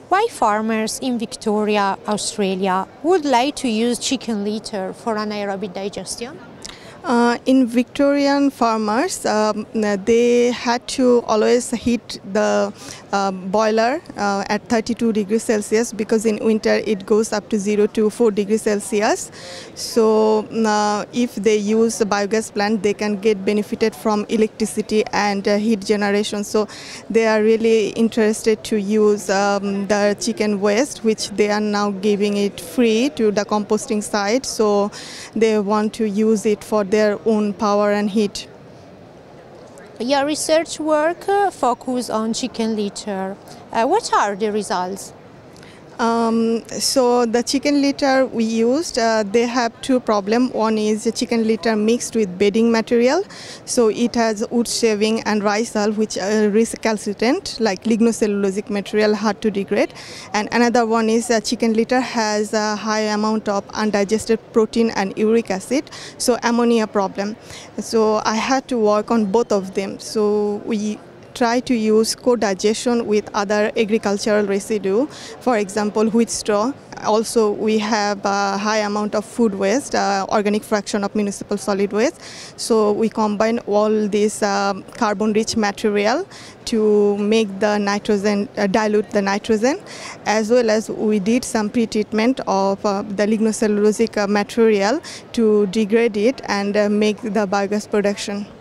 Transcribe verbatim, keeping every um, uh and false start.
Why farmers in Victoria, Australia would like to use chicken litter for anaerobic digestion? Uh, in Victorian farmers, um, they had to always heat the uh, boiler uh, at thirty-two degrees Celsius, because in winter it goes up to zero to four degrees Celsius. So uh, if they use a biogas plant, they can get benefited from electricity and uh, heat generation. So they are really interested to use um, the chicken waste, which they are now giving it free to the composting site. So they want to use it for their own power and heat. Your research work uh, focus on chicken litter. Uh, what are the results? Um, so the chicken litter we used, uh, they have two problems. One is the chicken litter mixed with bedding material. So it has wood shaving and rice hull, which are recalcitrant, like lignocellulosic material, hard to degrade. And another one is uh, chicken litter has a high amount of undigested protein and uric acid, so ammonia problem. So I had to work on both of them. So we try to use co-digestion with other agricultural residue, for example wheat straw. Also we have a high amount of food waste, uh, organic fraction of municipal solid waste. So we combine all this um, carbon rich material to make the nitrogen, uh, dilute the nitrogen, as well as we did some pre-treatment of uh, the lignocellulosic uh, material to degrade it and uh, make the biogas production.